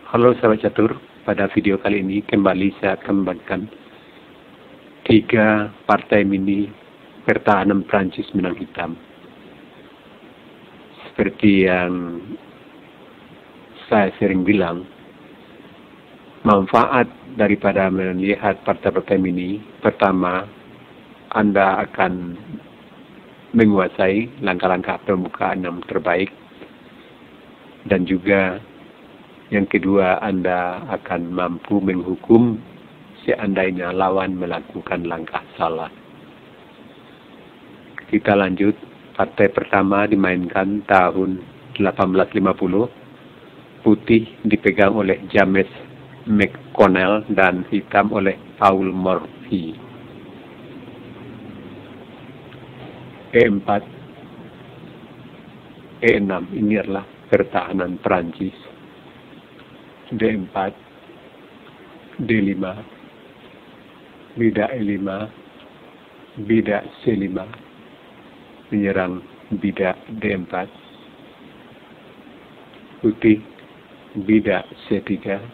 Halo sahabat catur, pada video kali ini kembali saya akan membagikan 3 partai mini pertahanan Prancis menang hitam. Seperti yang saya sering bilang, manfaat daripada melihat partai-partai mini, pertama, Anda akan menguasai langkah-langkah pembukaan yang terbaik, dan juga yang kedua, Anda akan mampu menghukum seandainya lawan melakukan langkah salah. Kita lanjut. Partai pertama dimainkan tahun 1850. Putih dipegang oleh James McConnell dan hitam oleh Paul Morphy. E4, E6 ini adalah pertahanan Prancis. D4, D5, bidak E5, bidak C5, menyerang bidak D4, putih, bidak C3,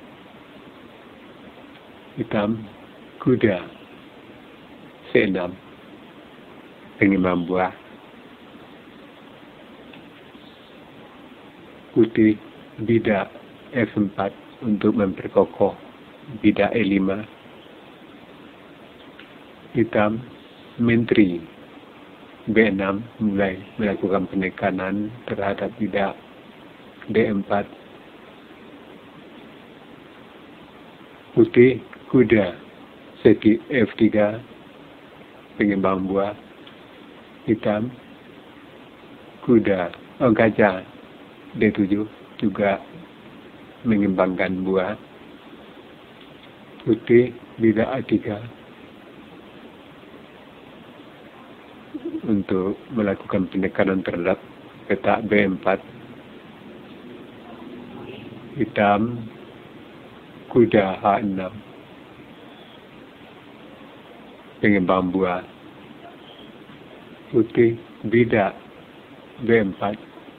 hitam, kuda C6, pengembang buah, putih, bidak F4 untuk memperkokoh bidak E5, hitam, menteri B6 mulai melakukan penekanan terhadap bidak D4, putih, kuda F3, pengembang buah, hitam, gajah D7 juga mengembangkan buah, putih, bidak A3 untuk melakukan penekanan terhadap petak B4, hitam, kuda H6, pengembang buah, putih, bidak B4,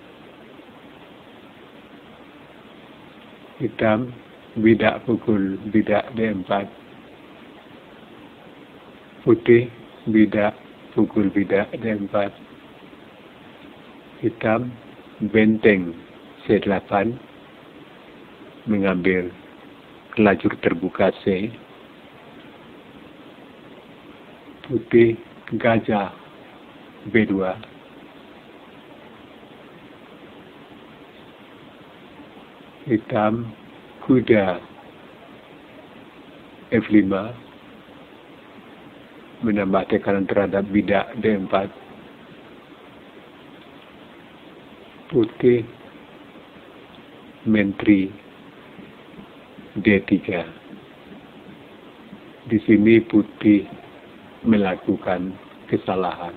hitam, bidak pukul bidak D4, putih, bidak pukul bidak D4, hitam, benteng C8 mengambil lajur terbuka C, putih, gajah B2, hitam, kuda F5 menambah tekanan terhadap bidak D4, putih, menteri D3. Di sini putih melakukan kesalahan.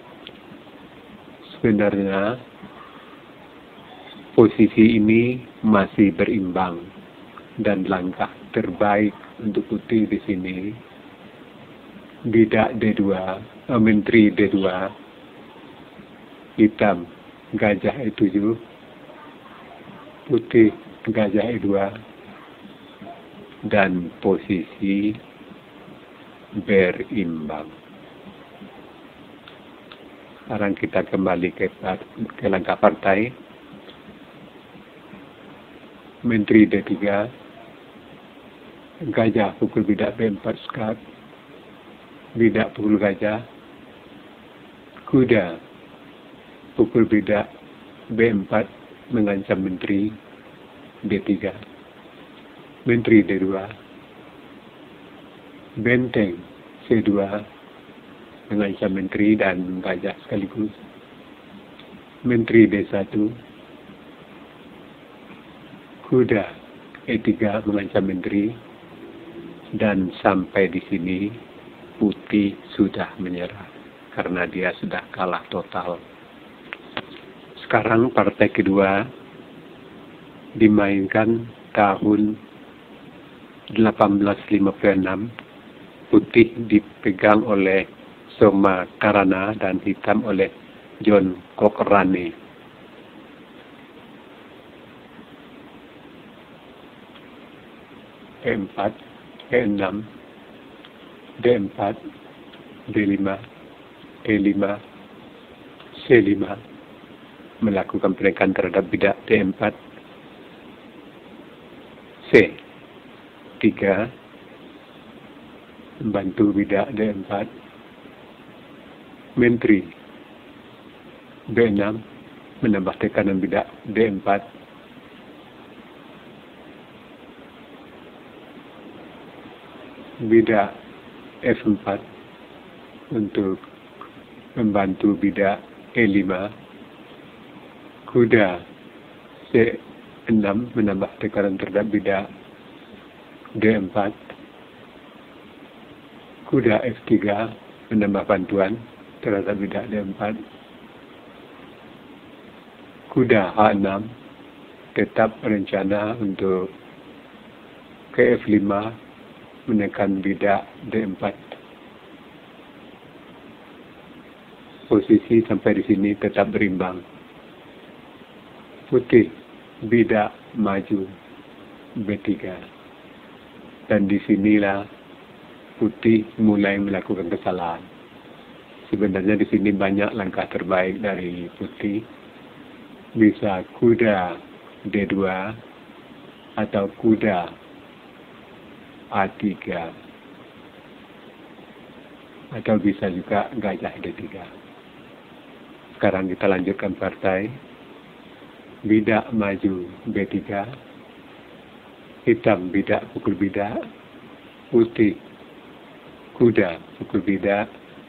Sebenarnya posisi ini masih berimbang dan langkah terbaik untuk putih di sini bidak D2, menteri D2, hitam, gajah E7, putih, gajah E2, dan posisi berimbang. Sekarang kita kembali ke langkah partai. Menteri D3, gajah pukul bidak B4 skat, bidak pukul gajah, kuda pukul bidak B4 mengancam menteri D3, menteri D2, benteng C2 mengancam menteri dan gajah sekaligus, menteri D1, kuda E3 mengancam menteri, dan sampai di sini putih sudah menyerah karena dia sudah kalah total. Sekarang partai kedua dimainkan tahun 1856. Putih dipegang oleh Soma Karana dan hitam oleh John Cochrane. E4, E6, D4, D5, E5, C5, melakukan penekanan terhadap bidak D4, C3, membantu bidak D4, menteri B6, menambah tekanan bidak D4, bidak F4 untuk membantu bidak E5, kuda C6 menambah tekanan terhadap bidak D4, kuda F3 menambah bantuan terhadap bidak D4, kuda H6 tetap rencana untuk ke F5 menekan bidak D4. Posisi sampai di sini tetap berimbang. Putih bidak maju B3. Dan disinilah putih mulai melakukan kesalahan. Sebenarnya di sini banyak langkah terbaik dari putih. Bisa kuda D2 atau kuda A3 atau bisa juga gajah D3. Sekarang kita lanjutkan partai. Bidak maju B3, hitam bidak pukul bidak, putih kuda pukul bidak,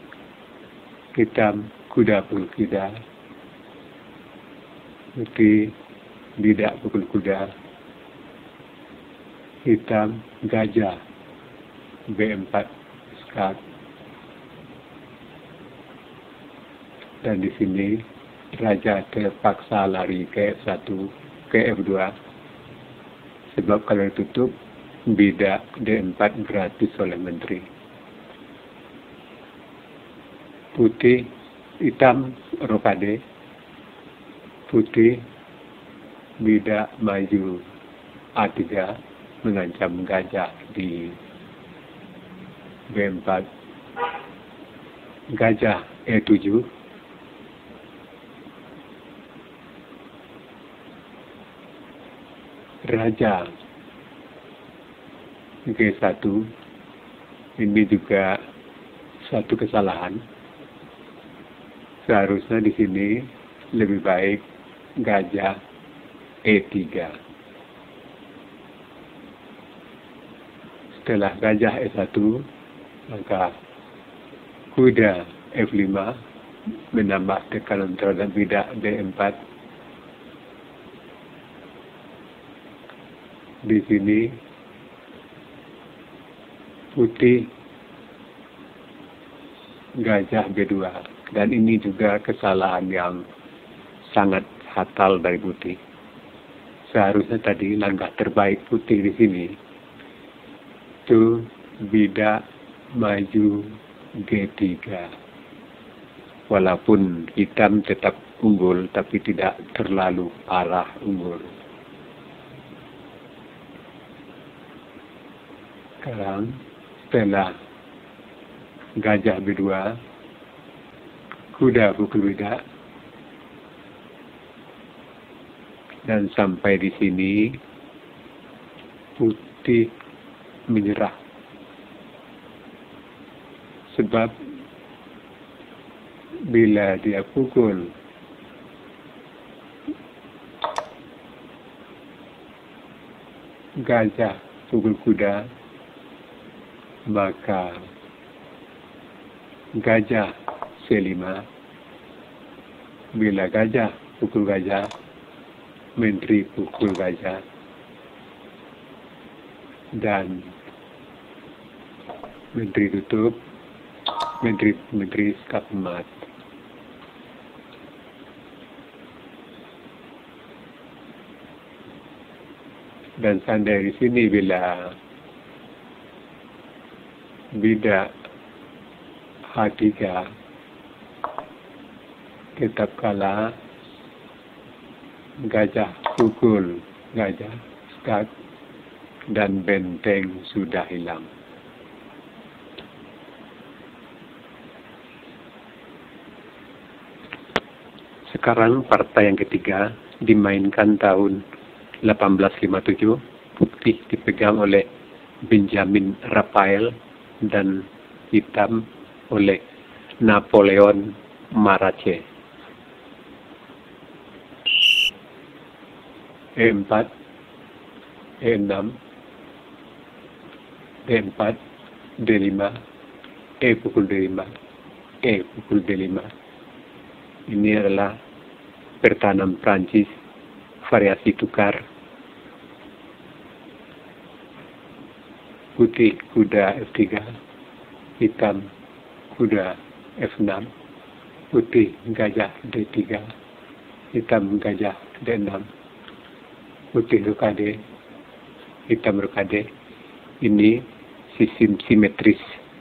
hitam kuda pukul kuda, putih bidak pukul kuda, hitam gajah B4 skak. Dan di sini raja terpaksa lari ke F1, ke F2. Sebab kalau ditutup, bidak D4 gratis oleh menteri. Putih, hitam, rokade. Putih, bidak maju A3, mengancam gajah di B4. Gajah E7. Raja G1, ini juga satu kesalahan. Seharusnya di sini lebih baik gajah E3. Setelah gajah E1, maka kuda F5 menambah tekanan terhadap bidak D4. Di sini putih gajah B2, dan ini juga kesalahan yang sangat fatal dari putih. Seharusnya tadi langkah terbaik putih di sini itu bidak maju G3. Walaupun hitam tetap unggul, tapi tidak terlalu parah unggul. Sekarang setelah gajah B2, kuda pukul bidak, dan sampai di sini putih menyerah. Sebab bila dia pukul gajah pukul kuda, maka gajah C5. Bila gajah pukul gajah, menteri pukul gajah, dan menteri tutup, menteri skak emat. Dan sampai di sini bila bidak H3 tetap kalah, gajah pukul gajah skak, dan benteng sudah hilang. Sekarang partai yang ketiga dimainkan tahun 1857. Putih dipegang oleh Benjamin Raphael dan hitam oleh Napoleon Marache. E4, E6, D4, D5, E pukul D5, E pukul D5. Ini adalah pertahanan Prancis, variasi tukar. Putih kuda F3, hitam kuda F6, putih gajah D3, hitam gajah D6, putih rokade, hitam rokade. Ini sistem simetris.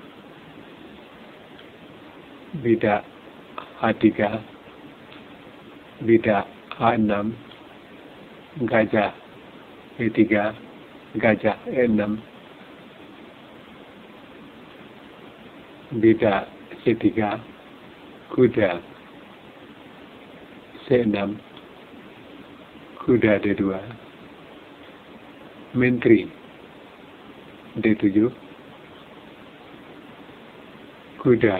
Bidak H3, bidak H6, gajah E3, gajah E6, bidak C3, kuda C6, kuda D2, menteri D7, kuda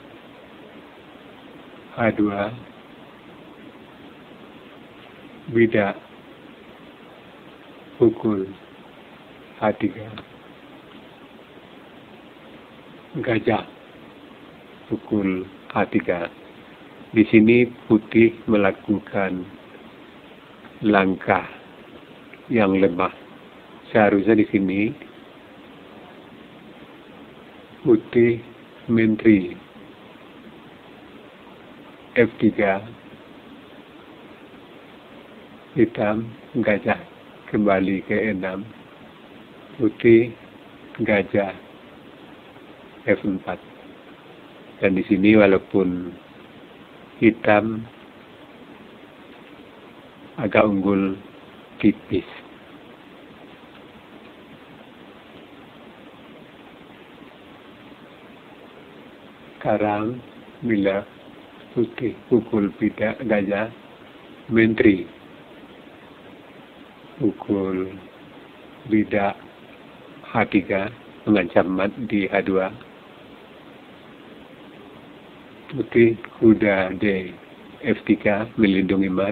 H2, bidak pukul H3, gajah pukul H3. Di sini putih melakukan langkah yang lemah. Seharusnya di sini putih menteri F3, hitam gajah kembali ke E6, putih gajah F4. Dan di sini walaupun hitam agak unggul tipis. Sekarang bila putih pukul bidak gajah, menteri pukul bidak H3 mengancam mat di H2. Putih kuda D F3 melindungi mat.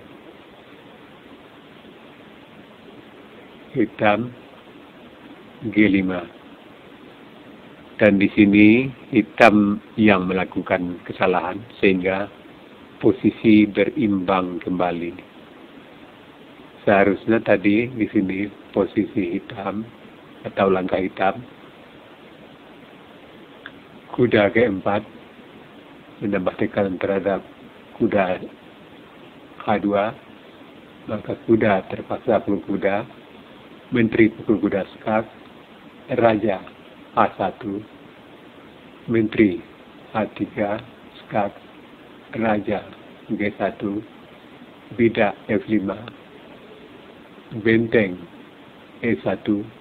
Hitam G5. Dan di sini hitam yang melakukan kesalahan sehingga posisi berimbang kembali. Seharusnya tadi di sini posisi hitam atau langkah hitam. Kuda G4 menambah tekanan terhadap kuda H2, maka kuda terpaksa pukul kuda, menteri pukul kuda skak, raja H1, menteri H3, skak, raja G1, bidak F5, benteng E1,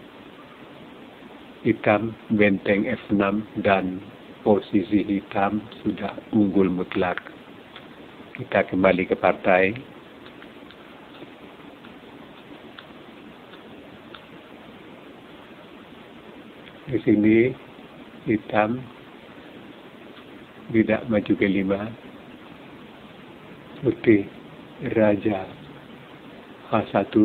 hitam benteng F6, dan posisi hitam sudah unggul mutlak. Kita kembali ke partai. Di sini hitam bidak maju ke 5, putih raja H1,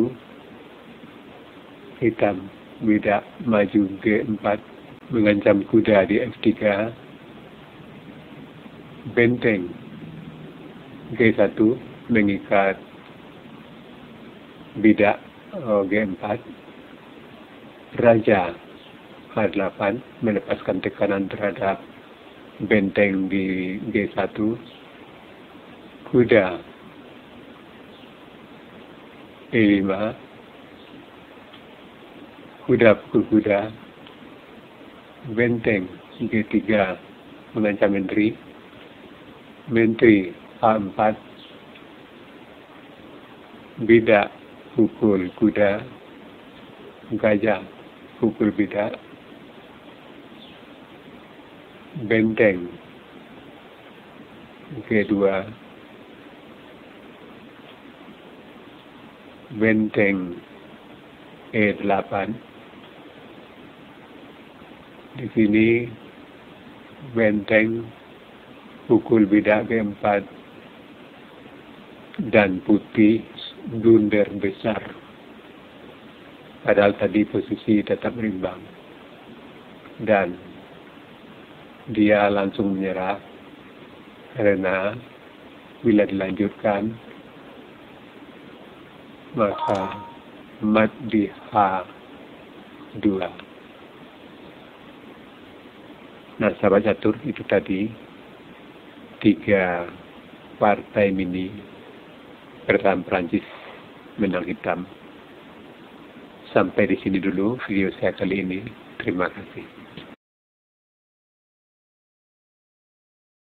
hitam bidak maju G4 mengancam kuda di F3, benteng G1 mengikat bidak G4, raja H8 melepaskan tekanan terhadap benteng di G1, kuda E5, kuda pukul kuda, benteng G3 mengancam menteri, menteri H4, bidak pukul kuda, gajah pukul bida. Benteng kedua, benteng E8. Di sini benteng pukul bida keempat dan putih blunder besar. Padahal tadi posisi tetap berimbang. Dan dia langsung menyerah karena bila dilanjutkan maka mat di H2. Nah, sahabat catur, itu tadi 3 partai mini pertahanan Prancis menang hitam. Sampai di sini dulu video saya kali ini. Terima kasih.